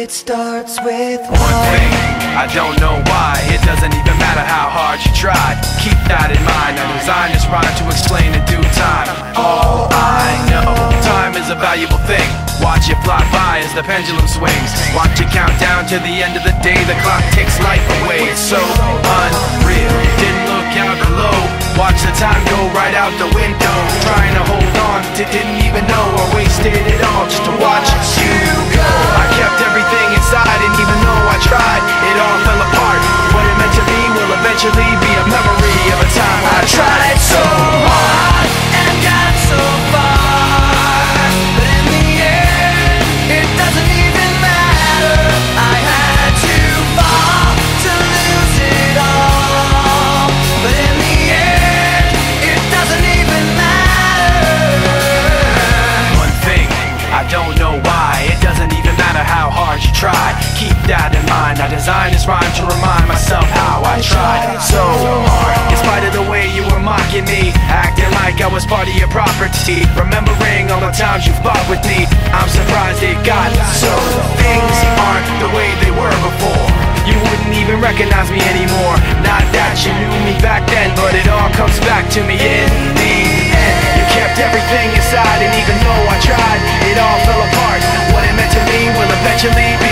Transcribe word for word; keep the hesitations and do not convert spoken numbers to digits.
It starts with one thing, I don't know why. It doesn't even matter how hard you try. Keep that in mind, I designed this rhyme to explain in due time. All I know, time is a valuable thing. Watch it fly by as the pendulum swings. Watch it count down to the end of the day. The clock takes life away, it's so unreal. Didn't look out below, watch the time go right out the window. Trying to hold on to didn't even know I wasted it all just to watch you go. I kept everything inside, and even though I tried, it all fell apart. What it meant to me will eventually be a memory of a time I tried so hard and got so far, but in the end, it doesn't even matter. I had to fall to lose it all, but in the end, it doesn't even matter. One thing, I don't know why. It doesn't even matter how hard you try. Keep that in mind, I designed this rhyme to remind myself how I tried so hard. In spite of the way you were mocking me, acting like I was part of your property, remembering all the times you fought with me, I'm surprised it got so. Things aren't the way they were before. You wouldn't even recognize me anymore. Not that you knew me back then, but it all comes back to me in the end. You kept everything inside, and even though I tried, it all fell apart. What it meant to me will eventually be